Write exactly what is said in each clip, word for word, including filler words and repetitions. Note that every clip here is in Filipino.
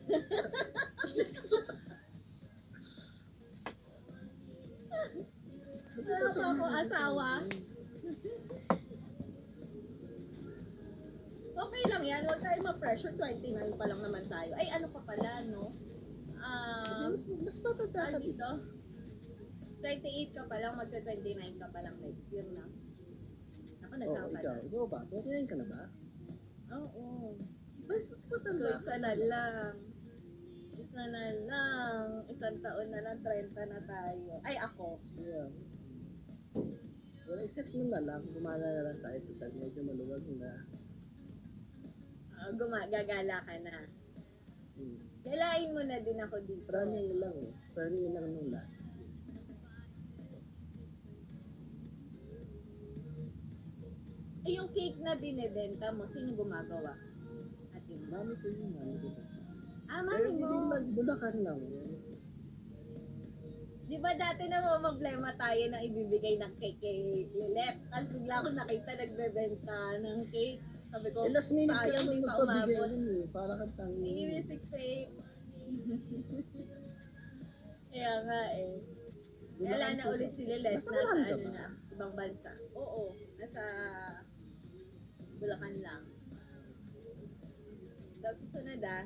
Ano ka po, asawa? Okay lang yan, huwag tayo ma-pressure, twenty-nine pa lang naman tayo. Ay, ano pa pala, no? Um, Mas, mas matanda ka ano dito. dito? twenty-eight ka pa lang, magka-twenty-nine ka pa lang next year na. Ako, Oo, nagkaka ikaw. Ikaw ba? twenty-nine ka na ba? Oo. Mas, mas So, matanda ka. isa na lang. Isa na lang. Isang taon na lang, thirty na tayo. Ay, ako. Yeah. Well, except mo na lang, gumana na lang tayo. Total, medyo maluwag na. Uh, gumagagala ka na. Hmm. Galain mo na din ako dito. Running lang eh. Running lang nung last. Eh, yung cake na binibenta mo, sino gumagawa? Ate mo? Mami ko yun, mami ko. Ah, Pero mami hindi mo. man, bulakan lang. Di ba dati na problema tayo na ibibigay ng cake kay Lilep? Tapos bigla ko nakita nagbebenta ng cake. Sabi ko, Eh, last minute ka sayang naman di pa magpabigay umabot. rin eh. Para kang tangi. May music tape. Kaya nga eh. Wala na ulit si Lilep. Nasa Nasa Bulacan ka ano ba? na, ibang bansa. Oo, nasa Bulacan lang. Tapos susunod ah.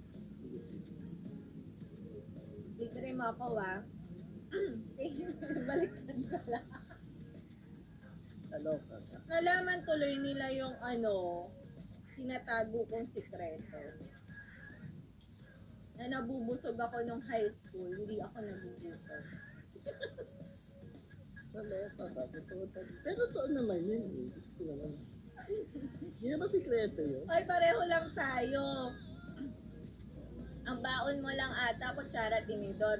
Libre mo ako ah. Baliktad pala. Hello ka. Nalaman tuloy nila yung ano, tinatago kong sikreto. Na nabubusog ako nung high school, hindi ako nabubusog. Hello ka ba? Totoo talaga. Pero totoo naman yun eh. Gusto ko naman. Hindi naman sikreto yun. Ay, pareho lang tayo. Ang baon mo lang ata, kutsara tinidor.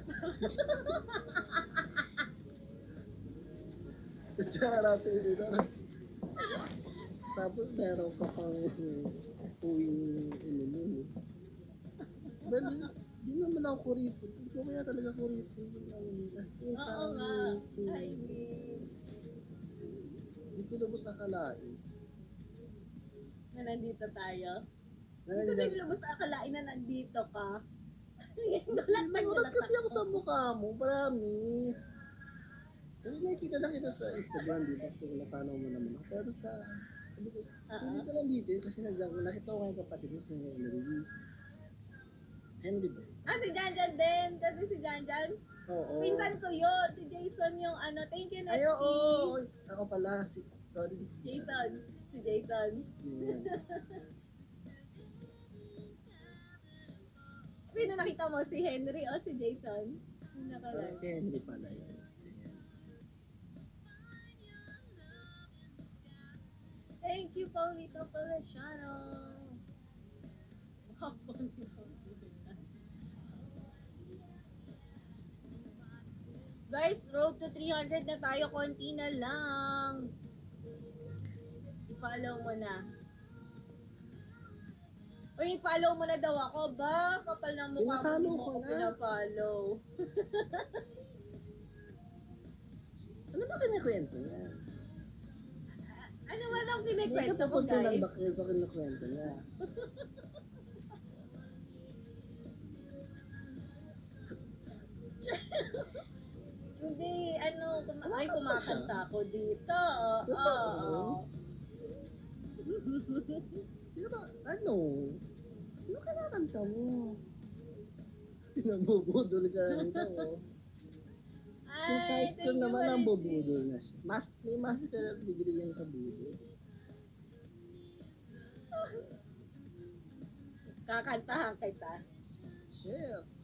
Charot yun dito. Tapos meron ka pang uwing ininom eh. Well, di naman ako kuripot. Hindi ko kaya talaga kuripot. As in, Oo parang nga. yung- Ay, miss. Hindi ko lubos nakalain. Na nandito tayo. Hindi ko Nandiyan- din lubos akalain na nandito ka. Gulat na Nagulat gulat kasi ako sa mukha mo, promise. Kasi nakikita na kita sa Instagram, di ba? Kasi napanaw mo naman ako. Pero ka, sabi ko, hindi ko nandito yun kasi nandiyan ko, nakita ko kayong kapatid mo sa Henry. Henry ba? Ah, si Janjan din. Kasi si Janjan. Oo. Pinsan ko yun. Si Jason yung ano. Thank you, Ay, Nesty. oo. Ako pala, si, sorry. Jason. Si Jason. Yan. Sino nakita mo? Si Henry o si Jason? Sino ka Parang lang? si Henry pala yun. Thank you, Paulito Feliciano. Wow, Paulito Feliciano. Guys, road to three hundred na tayo. Konti na lang. I-follow mo na. Uy, i-follow mo na daw ako ba? Kapal ng mukha mo, Pinafollow hindi mo ko ako na. pinafollow. Ano ba kinikwento niya? Ano ba lang May kinikwento mo, katapunto lang guys? ba kayo sa kinikwento niya? Hindi, ano, kuma ay, Kumakanta kumakanta siya. ako dito. Totoo? Oo. Sino ba? Ano? Ano kinakanta mo? Pinabubudol ka rin daw. Si Ay, Size ko thank you, naman ang Marichi. bubudol na siya. Mas, may master degree yan sa budol. Kakantahan kita. Shit.